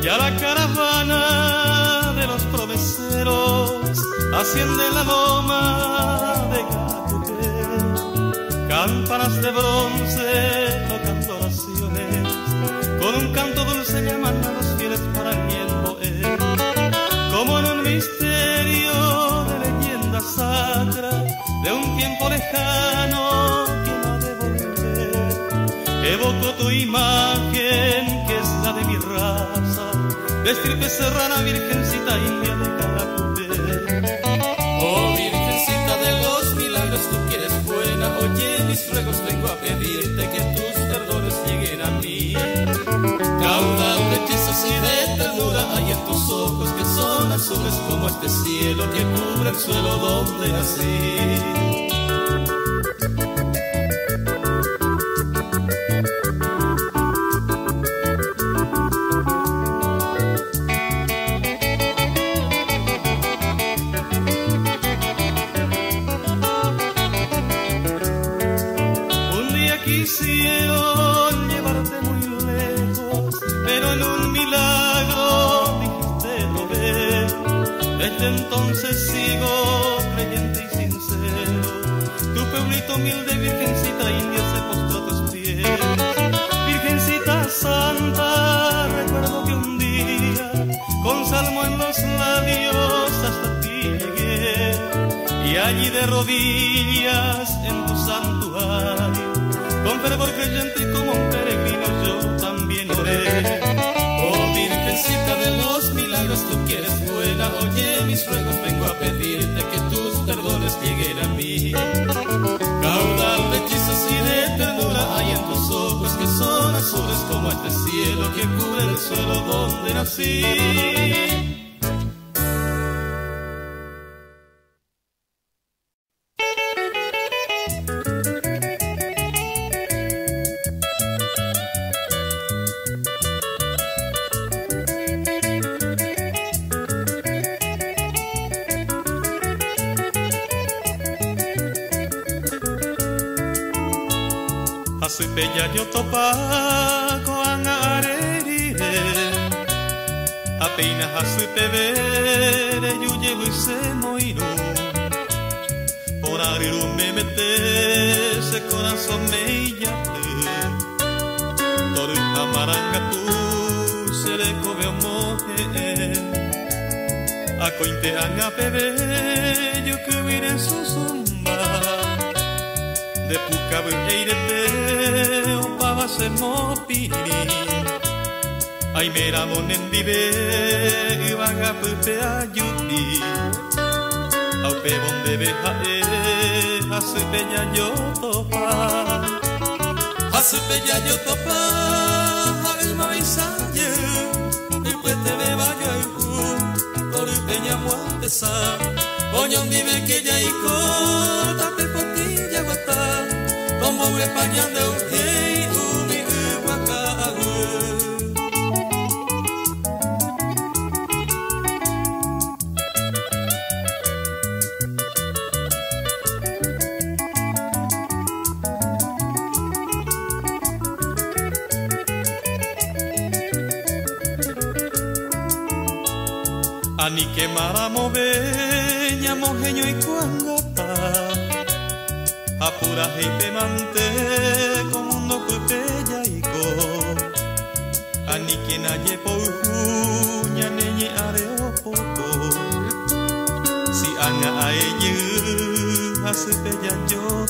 Ya la caravana de los promeseros asciende la loma de Catuqué. Campanas de bronce tocando oraciones, con un canto dulce llaman a los fieles para el bien poder. Como en un misterio de leyenda sacra, de un tiempo lejano que no ha de volver, evoco tu imagen que es la de mi raza, de estirpe serrana, virgencita india de Caracupé. Oh virgencita de los milagros, tú que eres buena, oye mis ruegos, vengo a pedirte que tus perdones lleguen a mí. Caudal de hechizos y de ternura hay en tus ojos, que son azules como este cielo que cubre el suelo donde nací. Quisieron llevarte muy lejos, pero en un milagro dijiste lo ve. Desde entonces sigo creyente y sincero. Tu pueblito humilde, virgencita india, se postró a tus pies. Virgencita santa, recuerdo que un día, con salmo en los labios, hasta ti llegué. Y allí de rodillas en tu santuario, con fervor creyente y como un peregrino yo también oré. Oh virgencita de los milagros, tú que eres buena, oye mis ruegos, vengo a pedirte que tus perdones lleguen a mí. Caudal de hechizos y de ternura hay en tus ojos, que son azules como este cielo que cubre el suelo donde nací. Bella yo topa koan arerire, apenas asupe bere yuye buise moiro, por ariru me mete ese corazón me llate, toru amaranga tu se le cobe moje, a cointe anga bebe yo que vire su zumba. De pucabu eirete opaba se mopiri, ay mera monendibe ibaga pupe ayuti, aupe bonde beja asupe ya yo topa, asupe ya yo topa, alma bisaye, después te beba yo por peña muatesa, oñón dime que ya iko tape potilla guata. Como España de Ujei, Umi Uwakagu. Ani que maramo veña mojeño y cuangata. Apura heipe mante como no pupe yaiko, ani quien aye pouña neñe areo poco, si anga aeye asupe ya yo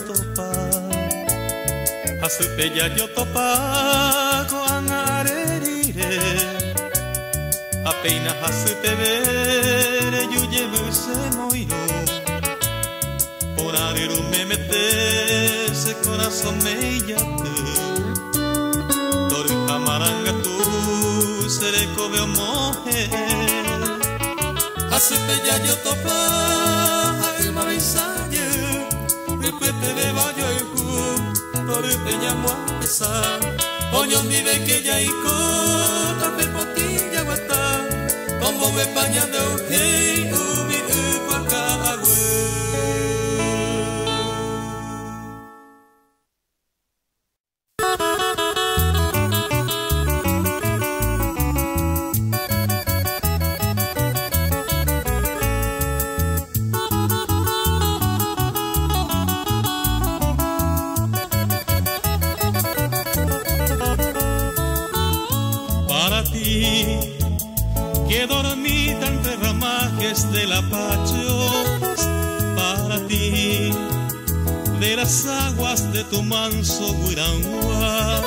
topa ko anga arerire, apenas asupe bere yuye buse moiro. Por ariru me mete ese corazón me llate, toru amaranga tu seré cobe moje, asupe ya yo topa alma bisaye, después te beba yo toru peña muatesa, oñón vive que ya iko tape potilla guata, como España de Ujei, Umi Uwakagu. que dormita entre ramajes del apacho. Para ti, de las aguas de tu manso Guirangua,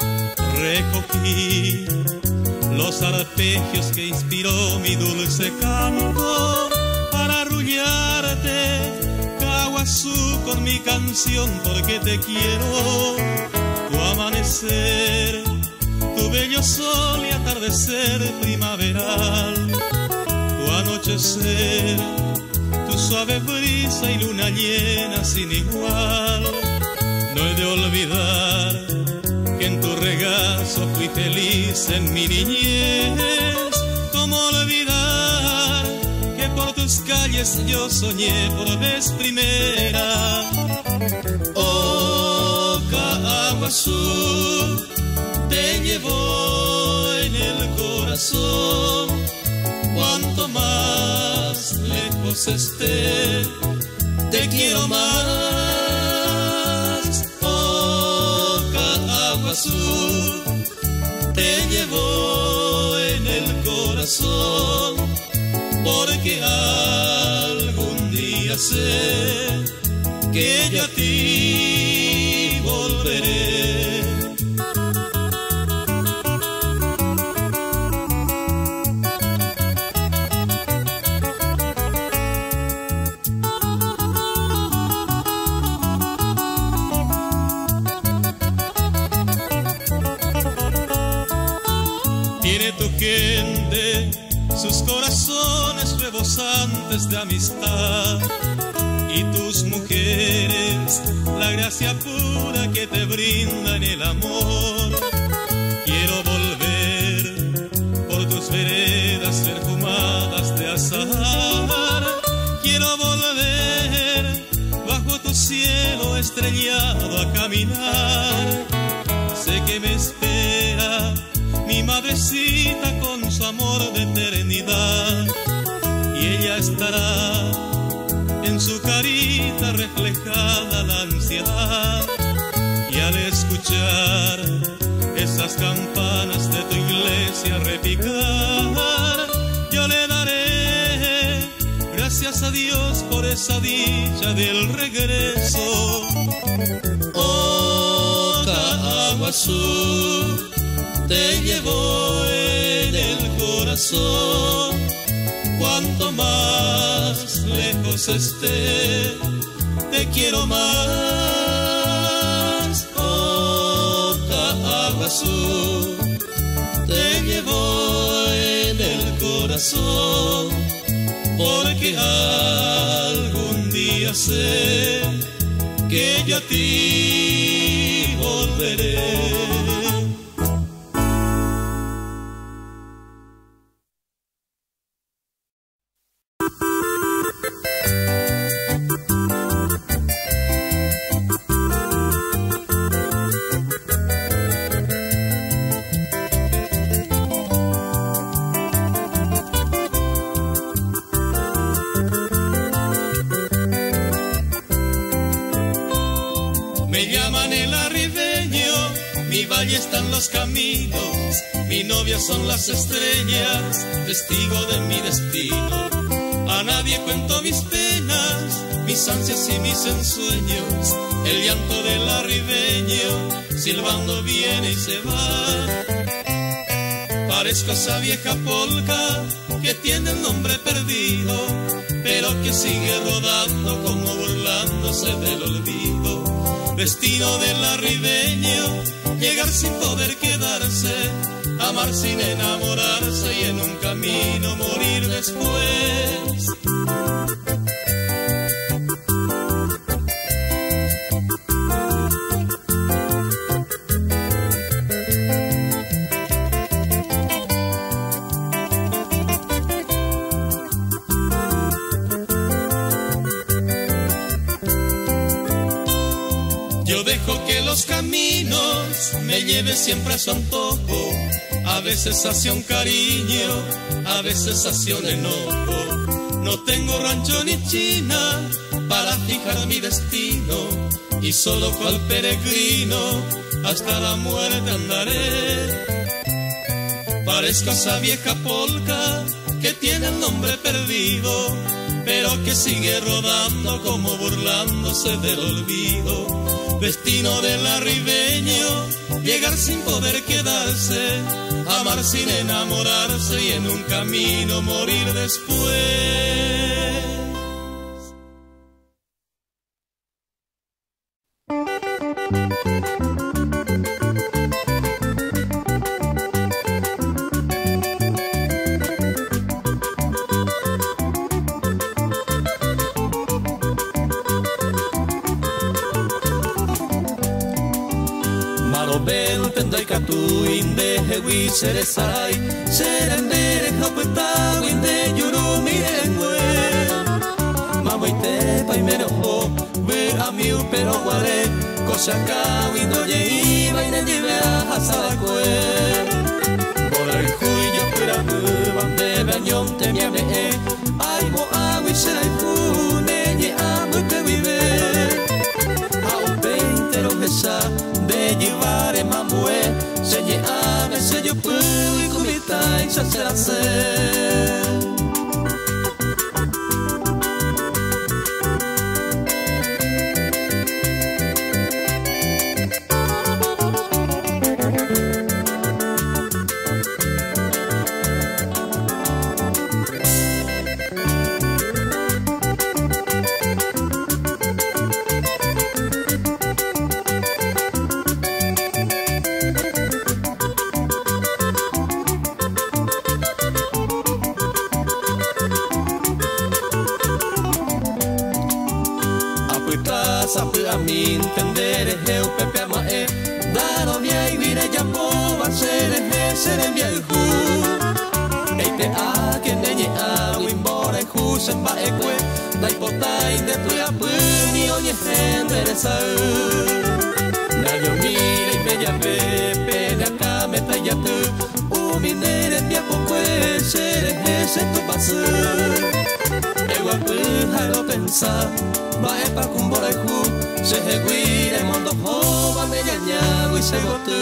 recogí los arpegios que inspiró mi dulce canto para arrullarte, Caguazú, con mi canción, porque te quiero. Tu amanecer, tu bello sol y atardecer primaveral, tu anochecer, tu suave brisa y luna llena sin igual. No he de olvidar que en tu regazo fui feliz en mi niñez. ¿Cómo olvidar que por tus calles yo soñé por vez primera? Oh, Caguazú, te llevo en el corazón. Cuanto más lejos esté, te quiero más. Oh, Caguazú, te llevo en el corazón, porque algún día sé que yo a ti volveré. Tiene tu gente sus corazones rebosantes de amistad, y tus mujeres la gracia pura que te brindan el amor. Quiero volver por tus veredas perfumadas de azahar. Quiero volver bajo tu cielo estrellado a caminar. Sé que me espera mi madrecita con su amor de eternidad, y ella estará en su carita reflejada la ansiedad. Y al escuchar esas campanas de tu iglesia repicar, yo le daré gracias a Dios por esa dicha del regreso. Oh, Caguazú, te llevo en el corazón. Cuanto más lejos esté, te quiero más. Oh, Caguazú, te llevo en el corazón, porque algún día sé que yo a ti volveré. Están los caminos, mi novia son las estrellas, testigo de mi destino. A nadie cuento mis penas, mis ansias y mis ensueños. El llanto del arribeño silbando viene y se va. Parezco esa vieja polca que tiene el nombre perdido, pero que sigue rodando como burlándose del olvido. Destino del arribeño, llegar sin poder quedarse, amar sin enamorarse y en un camino morir después. Yo dejo que los caminos me lleven siempre a su antojo, a veces hacia un cariño, a veces hacia un enojo. No tengo rancho ni china para fijar mi destino, y solo cual peregrino hasta la muerte andaré. Parezco esa vieja polca que tiene el nombre perdido, pero que sigue rodando como burlándose del olvido. Destino del arribeño, llegar sin poder quedarse, amar sin enamorarse y en un camino morir después. Seresai, serendere hopeta winde yuru mirengwe. Mamoite pai meroho, ve amiu pero guare, kosaka windo ye iba ine divea hasakwe. Bola huyo piramu, bande bañom te miame e, ai mo agui serai fune ye amu te vive. Au peintero hesa, de llevare mamue, se ye ame se yo puedo y comita y se hace. Vai pa kumbora ku se heguire mondo hova me nyago y se gotu.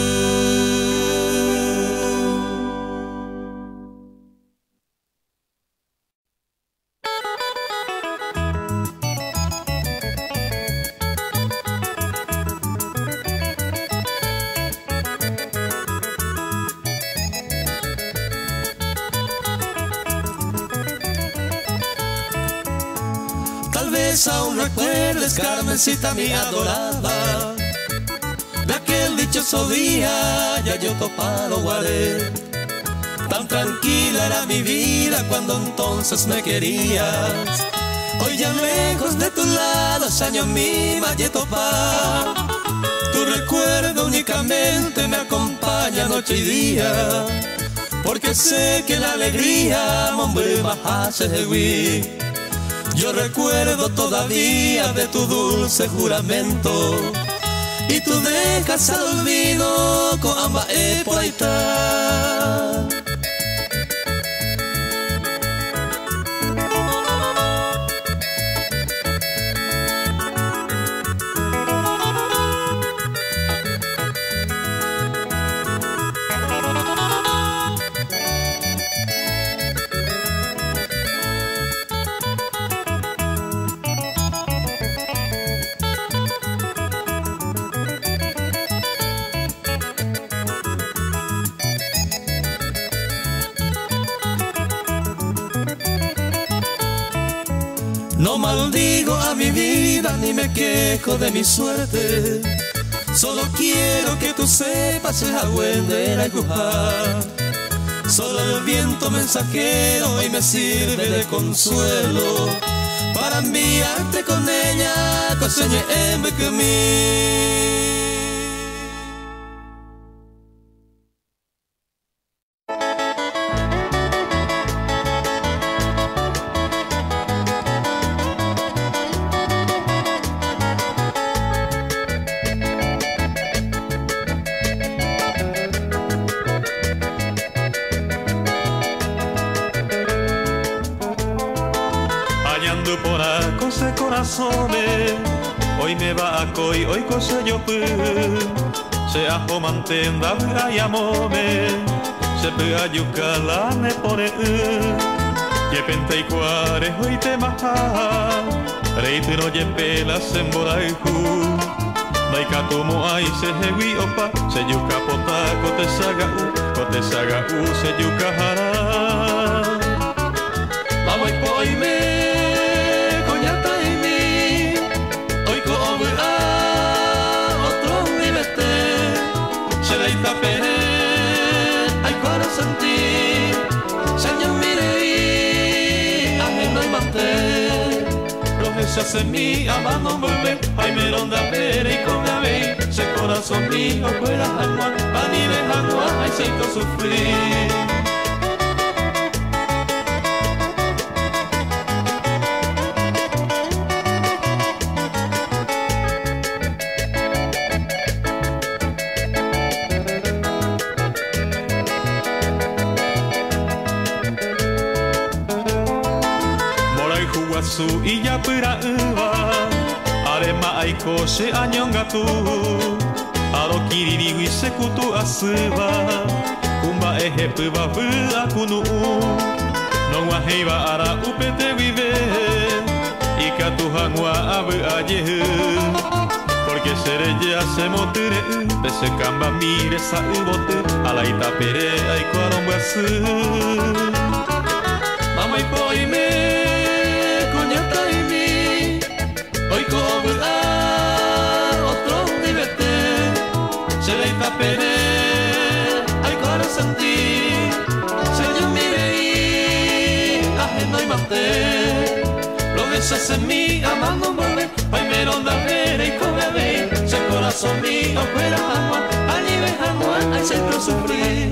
Aún recuerdes, Carmencita mi adorada, de aquel dichoso día ya yo topado guaré. Tan tranquila era mi vida cuando entonces me querías. Hoy ya lejos de tu lado, años mi valle topar. Tu recuerdo únicamente me acompaña noche y día, porque sé que la alegría mombre baja se hewi. Yo recuerdo todavía de tu dulce juramento, y tú dejas al olvido con amba por ahí está. No maldigo a mi vida ni me quejo de mi suerte, solo quiero que tú sepas el agüendera y cujar. Solo el viento mensajero hoy me sirve de consuelo para enviarte con ella coseñe en mí. Hoy me va a coi, hoy cose yo pu, se ajo mantenda y amome, se pea yucala me pone ye pente y cuare hoy te maha reite no ye pela sembora y hu daika tomo ai se hewi opa se yuka pota kote saga u se yuka hara Mamai poi me coñata y mi hoy ko obra otro vivete se leita pene ai cuara senti señor mirei ajeno y mate se hace mi amando volver ay me ronda pere y con ave se corazón mío fuera agua a ni dejando ay siento sufrir su iya pura uva arema aiko se anyongatu aro kiriri wise kutu asuba kumba ehe puba fu akunu no wa heiva ara upete vive ika tuhan wa abu aje porque serella se moture pese kamba mire sa ubote alaita pere aiko arombasu mamai poi me pere ai cora senti señor mirei ajeno y mate lo besas en mí amando volver ay me ronda ver y con bebé se corazón mío fuera agua allí dejando al centro sufrir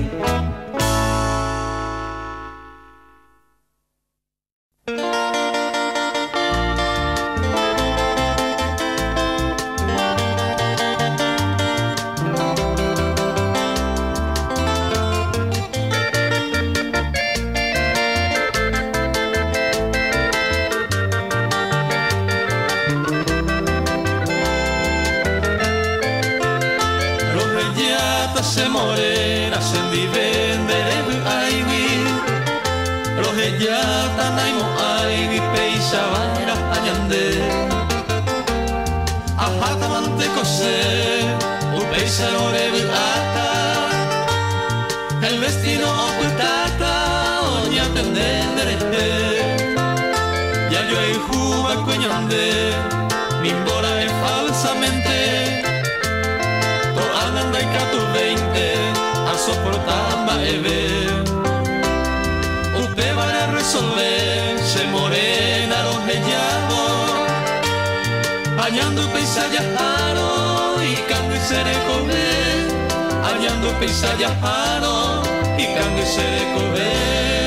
se morena se vivendere aiwi rohe jata naimo aiwi peisa vaira añande ahata mante kose u peisa orevi ata el destino ocultata oña tendendere ya yo hay juba cueñande mimbora falsamente Ananda y catu 20 a soportamba eve Usted va a resolver se morena los leñados Añando paisajes jaro y cango y seré comer Añando paisajes jaro y cango y seré comer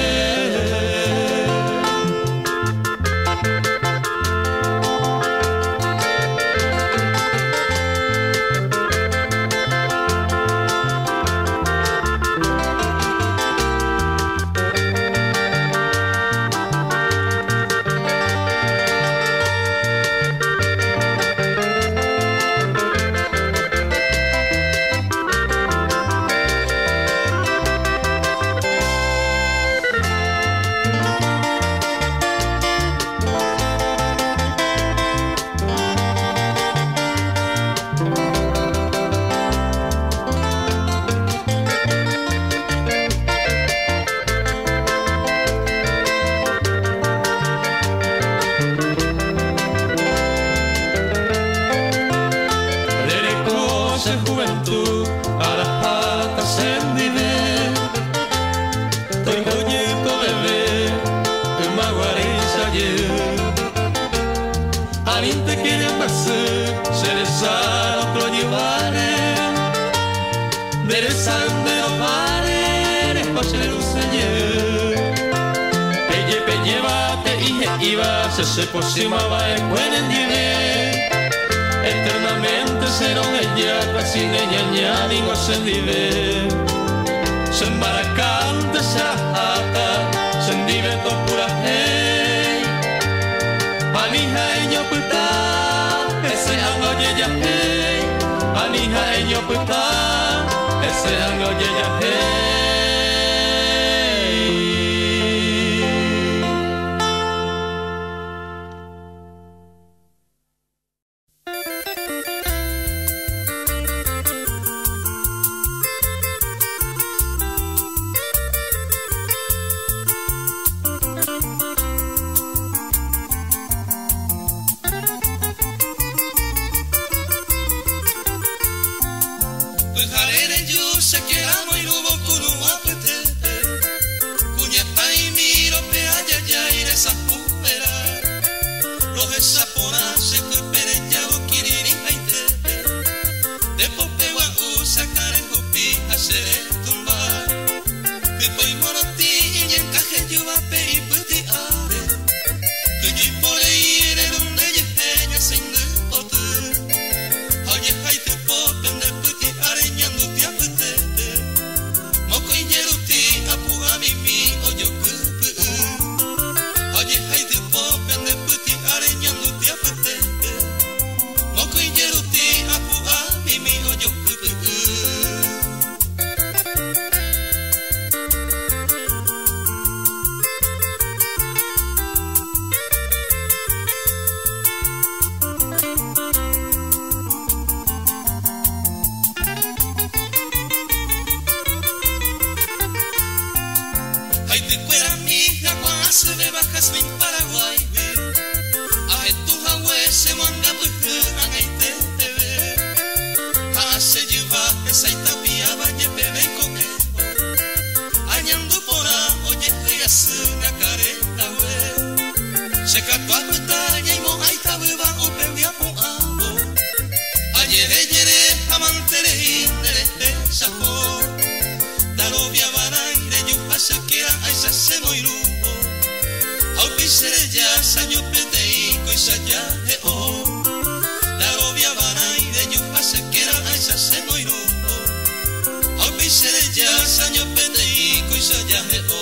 se aproximaba el buen endive eternamente será ella casi neña ni no se vive se embaracante se jata se endive to pura hey alija ello puta ese ango ya hey alija ello puta ese ango ya hey Casmin Paraguay Ahe tu hawe se wanga buhu angai te teve Haase yuva esaita pia valle pebe con ejo Añando pora oye riasu nakareta we Sekatua putaya imo aita beba upe wiapo abo Ayere yere amantere indere sapo Darovia varaire yupa sekera aisa se moirupo Au pisere ya sanyo pete iko isaya he o Darovia varaire yupa sekera aisa se moirupo Au pisere ya sanyo pete iko isaya he o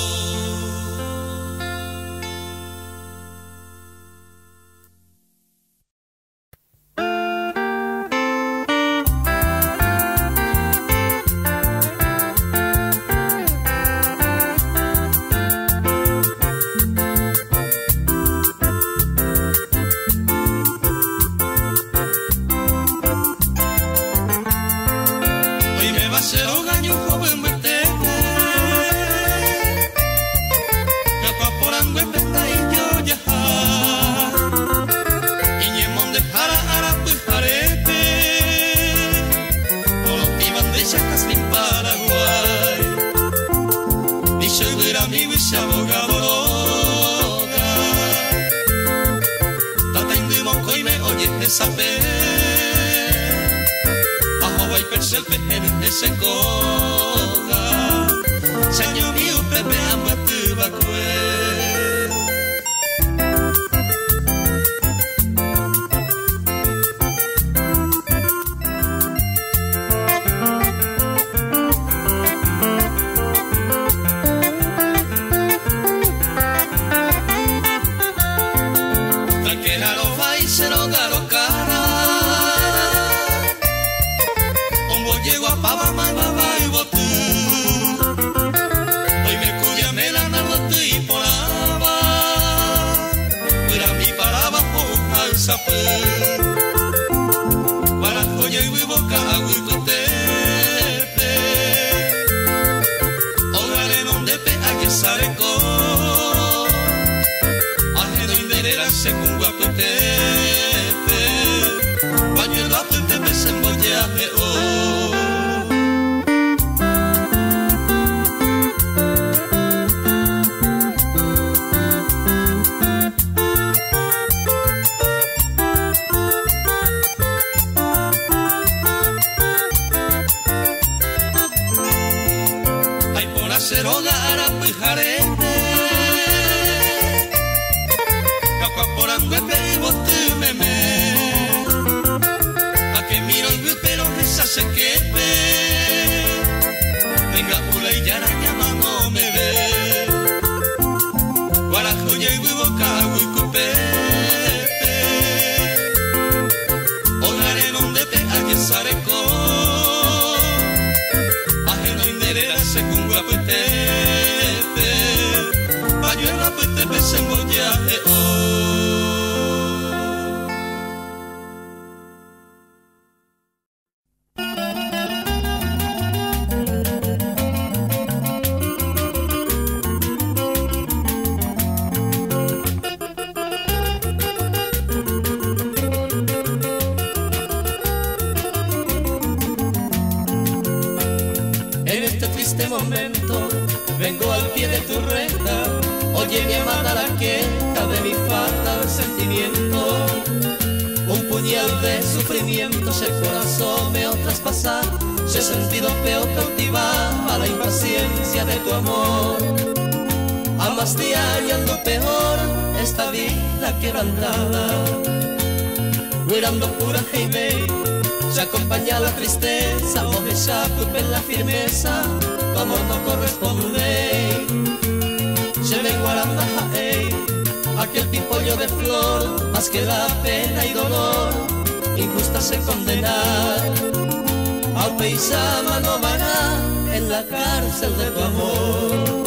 La firmeza, tu amor no corresponde. Se me guarda aquel pipollo de flor, más que la pena y dolor, injusta se condenar. Al paisama no vará en la cárcel de tu amor.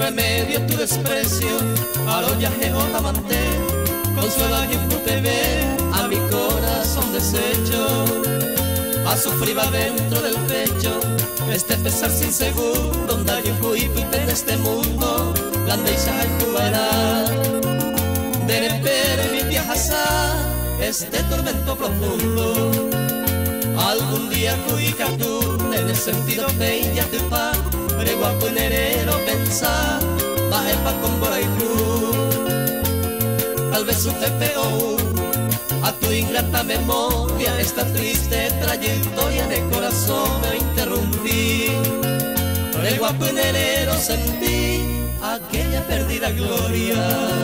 remedio tu desprecio, arollaje o tamante, consuela y ve a mi corazón deshecho, a sufrir va dentro del pecho, este pesar sin seguro, donde hay un cuipo en este mundo, la andeisa al jugará, de repente mi viajas este tormento profundo, algún día cuica tú, en el sentido de ella tu pa, pero guapo en enero pensar, baje pa con Boraicú, tal vez un TPO, a tu ingrata memoria, esta triste trayectoria de corazón me interrumpí, pero guapo en enero sentí aquella perdida gloria.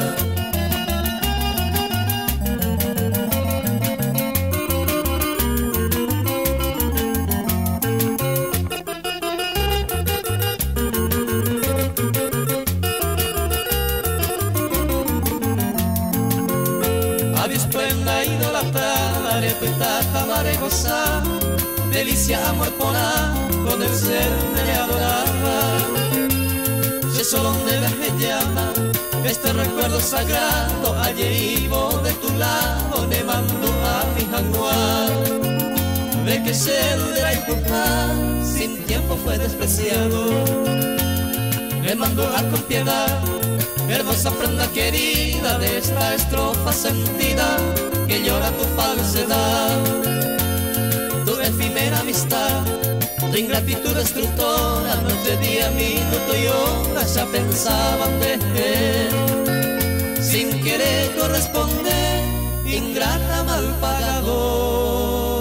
Tamaré gozar, delicia amor poná, con el ser me adoraba. Si solo donde me llama, este recuerdo sagrado, allí iba de tu lado, me mandó a mi jaguar. Ve que ser de la hija, sin tiempo fue despreciado. Me mandó a con piedad, hermosa prenda querida de esta estrofa sentida, que llora tu falsedad, tu efímera amistad, tu ingratitud destructora, noche, día, minuto y hora ya pensaban tejer, sin querer corresponder, ingrata mal pagadora.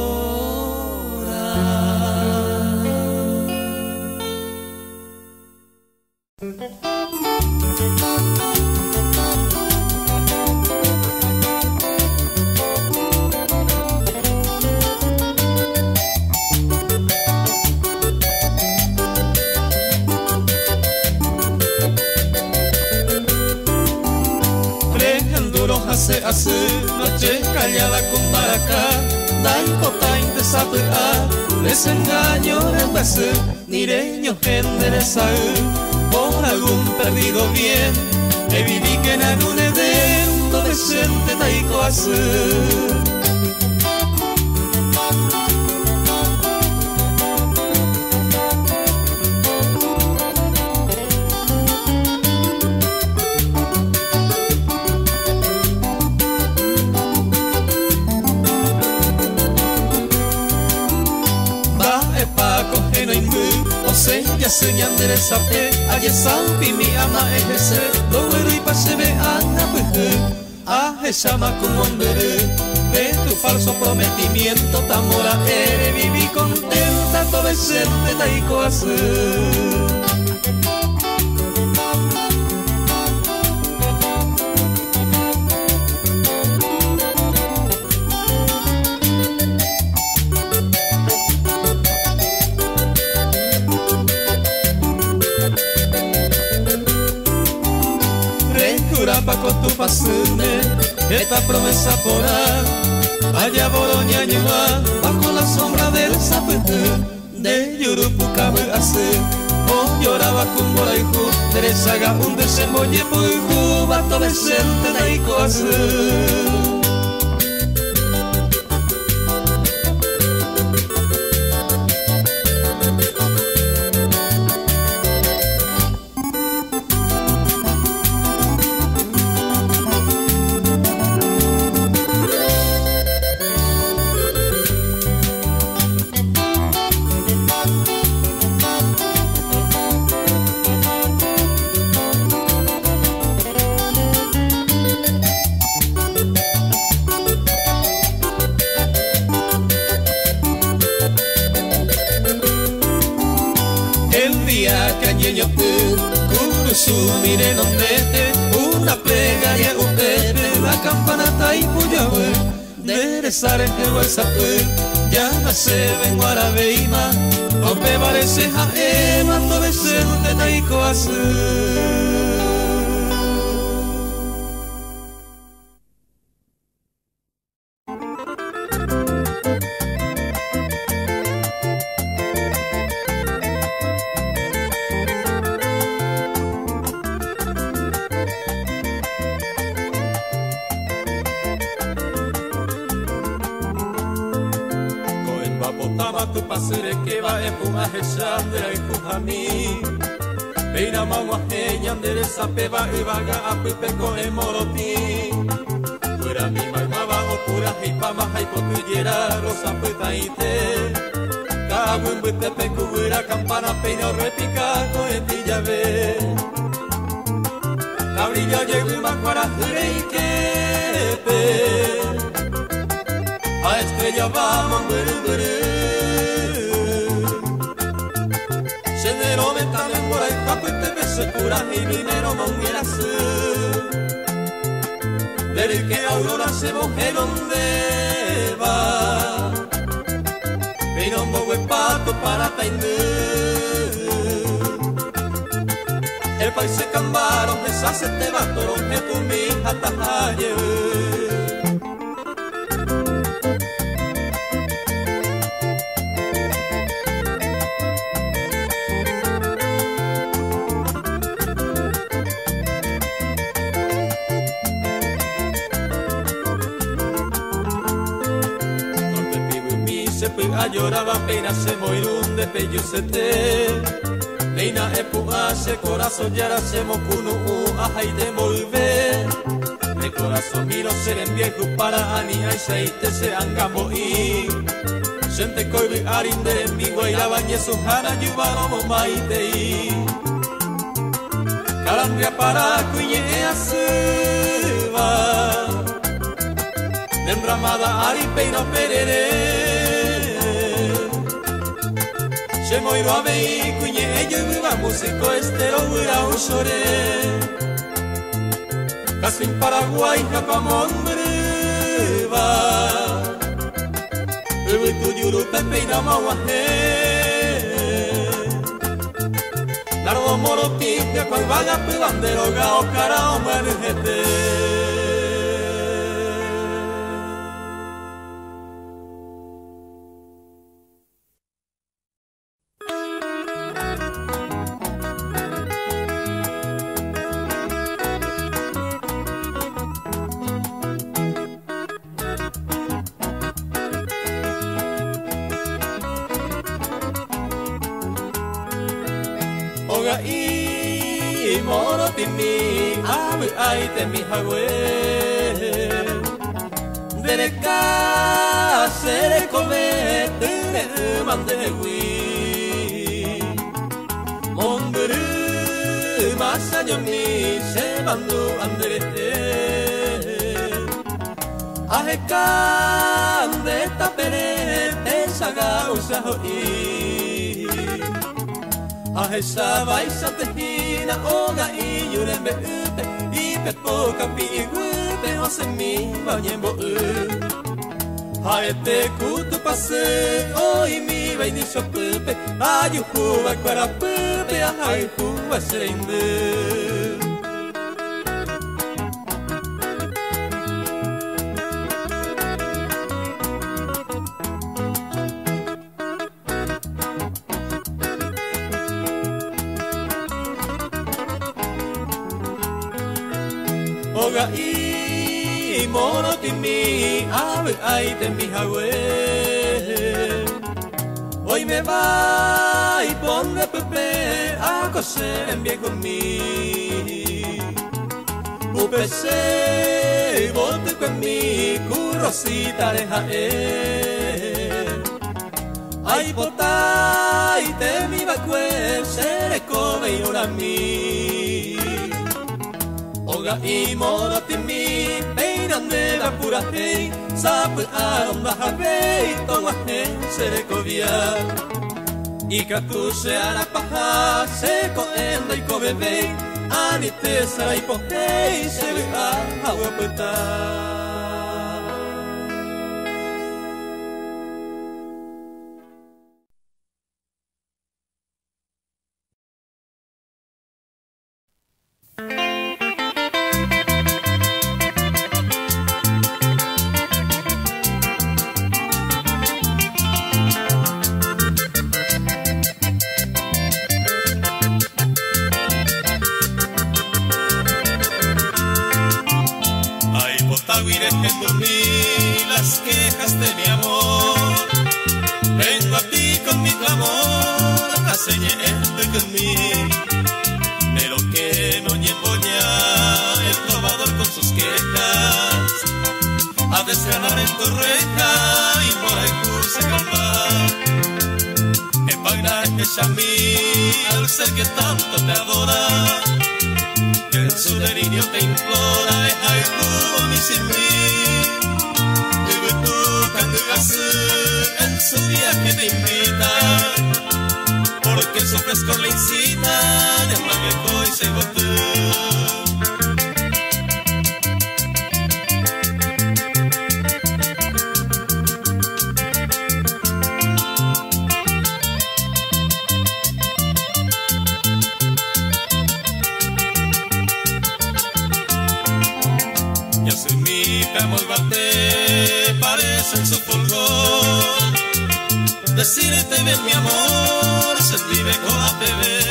Hace noche callada con baracá, da importante desapegar, desengaño del base, nireño endereza, por algún perdido bien, me viví que en algún evento decente taico hacer. Ya señan de sape, ayer sampi mi ama ejese, lo güero y pase ve anda pues, llama como hombre, de tu falso prometimiento, tamora eres, viví contenta, todo decente taico hacer. Con tu pasune, esta promesa porá, allá Boroña ñua, bajo la sombra del zapete, de Yurupucabe hace, o lloraba con Boraicú, derechaga un desembolle por Cuba, todo decente taico hace. Mire donde una plegaria usted, la campana está y puyawe, de rezar en el WhatsApp, ya nace ven guarabeima, o me parece a mando de ser de taico hacer. tu pasure que va en puma heshandera y pujami. Peina mawa heyan de esa peba y vaga a pipeco en moroti. Pura mi malmaba o pura heipama haipotuyera rosa petaite. Kawin butepe kubura campana peina o repica coetilla ve. Cabrillo llegó macuara jureikepe. A estrella vamos buru buru. Sendero ventana en mora y capete beso cura y minero monguerasu. Del que aurora se moje donde va. Pero un bobo pato para tainú. El país se cambaron, deshace te va toro que tu mi hasta lloraba pena se moirún de peyusete. Leina epuja se corazón yara se mokunu ajay de volver. De corazón miro ser en viejo para ani ay seite se angamo y. Sente koibi arinde mi guaira bañe su hana yubaro mo maite y. Calandria para cuñe asuba. Dendramada ari peina perere. Se moiro a vei cuñe ello viva músico estero ura usore. Casi en Paraguay japamón breva. Uy tu yuru pepe y namawaje. Largo moro tipia cual vaga pibandero gao cara o manujete. Y moro timi abu ay te mi hawe dereka sere comete mandewi monduru masayo ni se bandu anderete ahekan de tapere saga usahoi Ahesa vaisa tejina oga y yurembe ute y pepo capi y gupe o se mi bañembo Haete kutu pase oi mi vaini shopupe ayu huwa para pupe ahai huwa serinde Oga y moro timi abu ay te mi hawe Hoy me va y ponme pepe a coser en viejo mi Upese volte con mi currosita de jae Ay potai te mi vacue sere come ora mi Oga y moro timi peinan de la pura hey sapu aronda habei toma hey serekovia y katu se ara paha se coenda y cobebe anite sarai po hey se va hawa puta Las quejas de mi amor, vengo a ti señé este que mí. Pero que no llevo ya el trovador con sus quejas a desgranar en tu reja y por el curso calmar. En pagar que Shamí, al ser que tanto te adora, que en su delirio te implora, es ay tú ni sin mí. Que tú candidas en su viaje te invita, porque su frescor le incita, de manejo y se botó. Ya se mi camo y bate, parecen su fulgor. Decirte ven mi amor, sentirme con la bebé.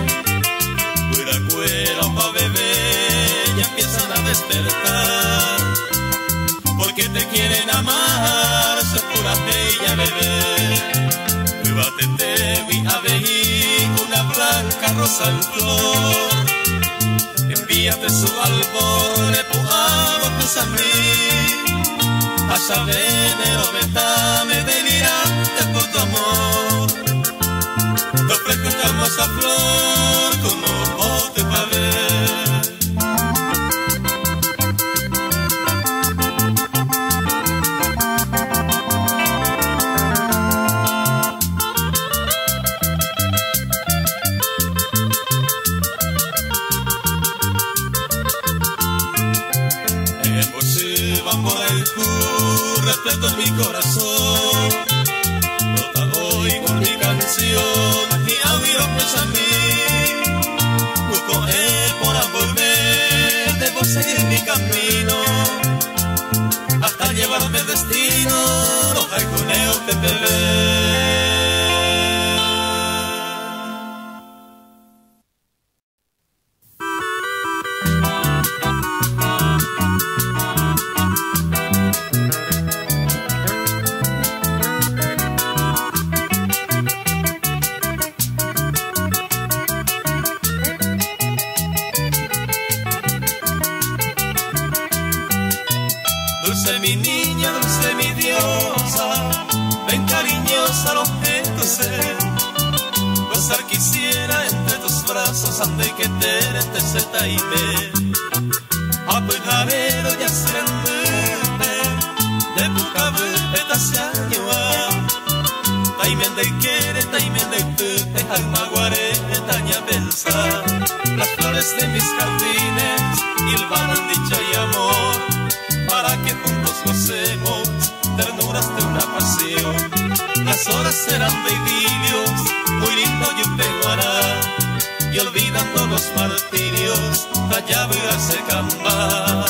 Cuera pa' bebé, ya empiezan a despertar. Porque te quieren amar, se pura bella bebé. Bate te vi a ver una blanca rosa en flor. Envíate su albor, le puavo tus a mí. Allá venero me delirante por tu amor. Te ofrezco esta hermosa flor como bote pa' ver. Repleto en mi corazón, brota hoy con mi canción y abrió a mí. Busco por volver, debo seguir mi camino hasta llevarme el destino, los halconeos que te ven. Dulce mi niña, dulce mi diosa, ven cariñosa a los gestos, gozar quisiera entre tus brazos, ande que te seta y me apujarero ya serendete, de puca beta se añoa, taimen de quiere, taimen de pepe, alma guarete, taña pensa, las flores de mis jardines, hilvanan dicha y amor, para que juntos gocemos ternuras de una pasión. Las horas serán de idilios, muy lindo y un peguará, y olvidando los martirios, la llave hace cambar.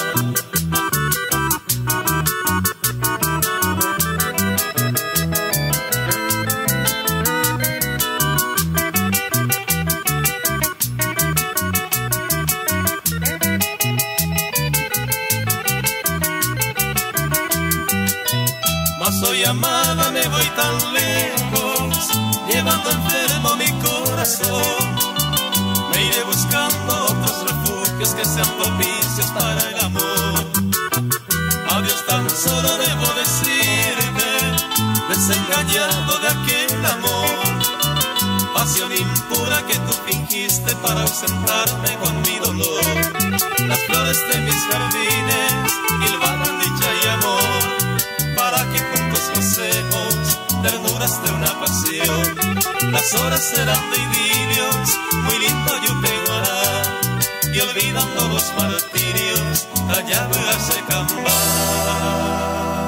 Soy amada, me voy tan lejos, llevando enfermo mi corazón. Me iré buscando otros refugios que sean propicios para el amor. Adiós tan solo debo decirte, desengañado de aquel amor. Pasión impura que tú fingiste para ausentarme con mi dolor. Las flores de mis jardines hilvanan dicha y amor, para que juntos gocemos ternuras de una pasión. Las horas serán de idilios, muy lindo yo pegará, y olvidando los martirios, la llave hace cambar.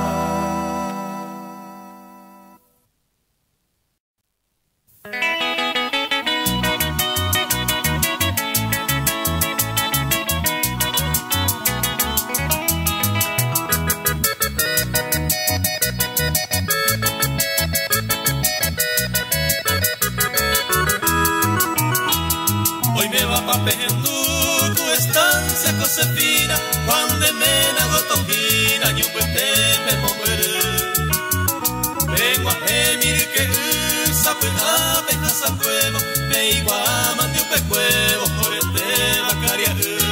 Tu estancia Josefina, cuando me nago tojina, yo pues te me moveré. Vengo a gemir que sape apeja sapuevo, me igual mandi un pecuevo, por este bacaria.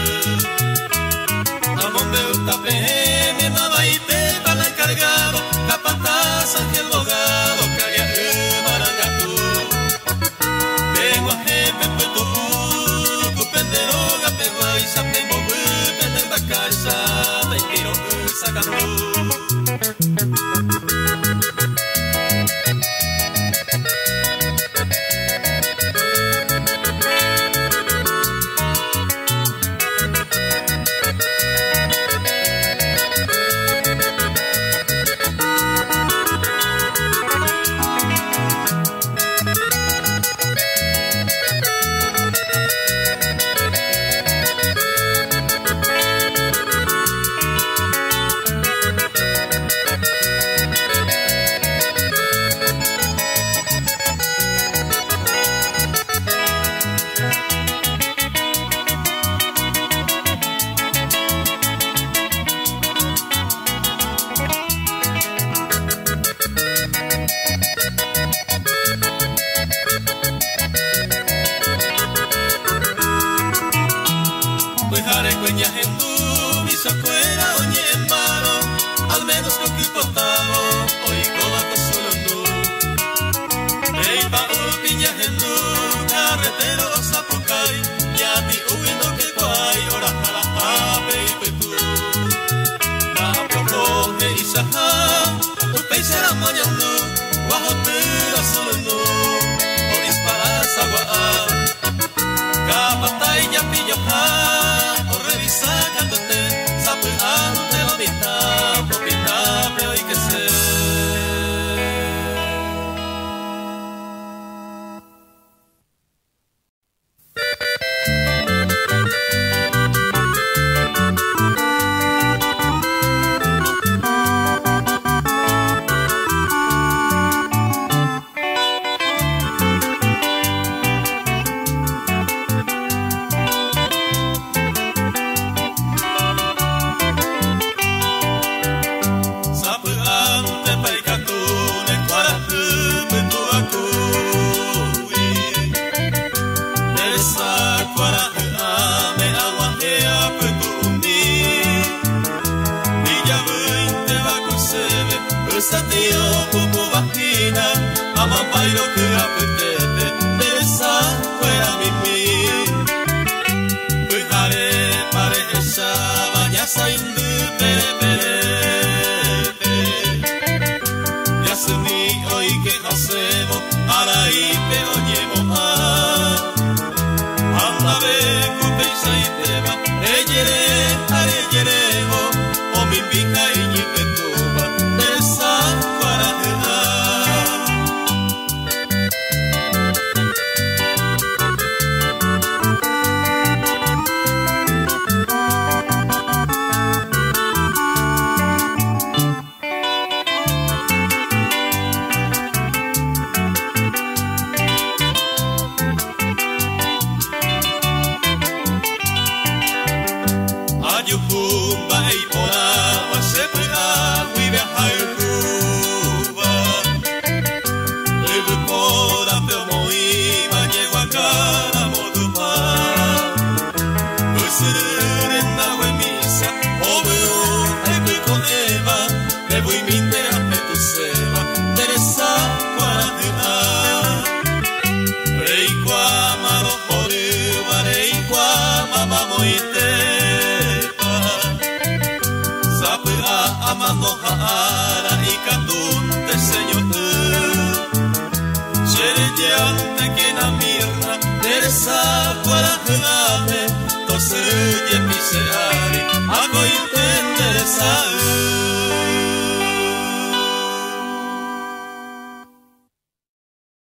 Amor me gusta pe, mi mamá y te van a encargado, capataz ángel bogado, caria marangatú. Vengo a jefe pues tu cupendero gape guay, sape mogu, penden bacasa, te tiro sacando. Ayuhu